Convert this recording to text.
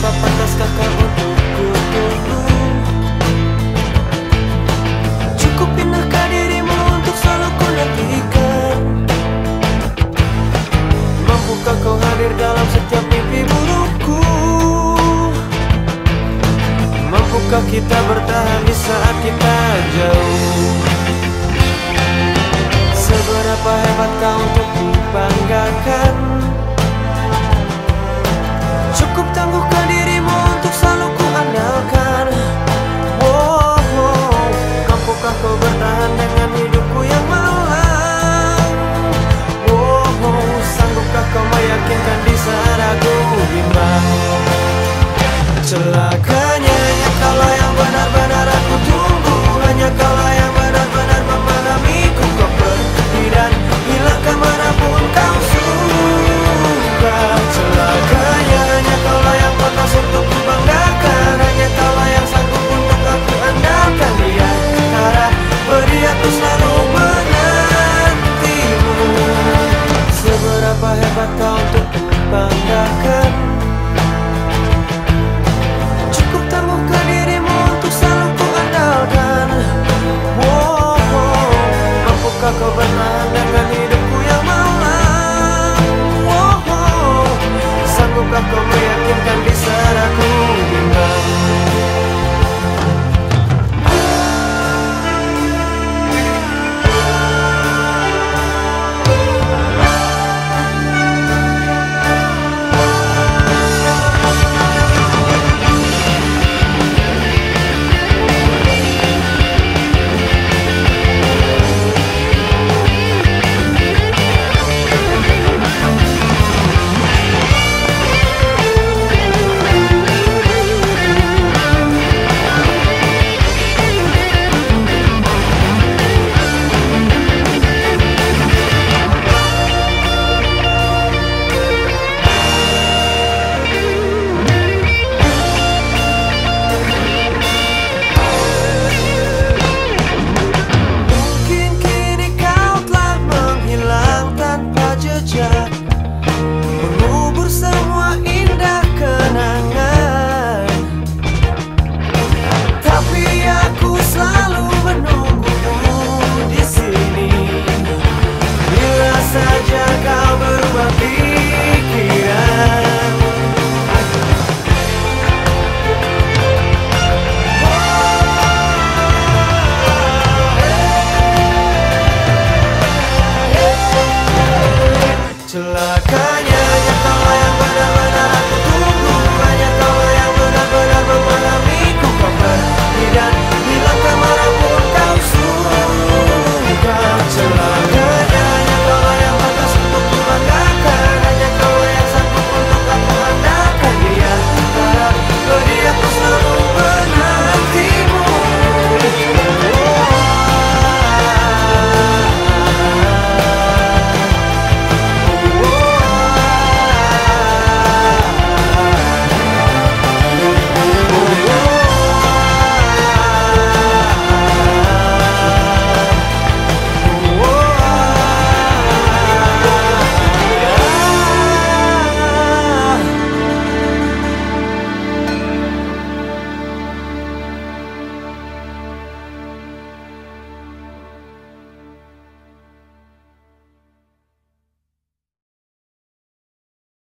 Berapa pantaskah kau untukku tunggu? Cukup pindahkah dirimu untuk selalu ku nantikan? Mampukah kau hadir dalam setiap mimpi burukku? Mampukah kita bertahan di saat kita jauh? Seberapa hebat kau untuk ku banggakan? Cukup tangguhkah dirimu untuk selalu ku andalkan? Mampukah kau bertahan dengan hidupku yang malang? Sanggupkah kau meyakinkan di saat aku bimbang? Celakanya hanya kaulah yang benar-benar aku tunggu. Hanya kaulah yang benar-benar memahamiku. Kau pergi dan hilang kemanapun kau suka. Celakanya hanya kaulah yang pantas untuk ku banggakan. Hanya kaulah yang sanggup untuk aku andalkan. Di antara beri aku selalu menantimu. Seberapa hebat kau untuk ku banggakan? Cukup tangguhkah dirimu untuk selalu ku andalkan? Mampukah kau bertahan dengan hidupku yang malang? Sanggupkah kau meyakinkan di saat aku bimbang? Mengubur semua indah kenangan, tapi aku selalu menunggumu di sini. Bila saja kau berubah pikiran, celaka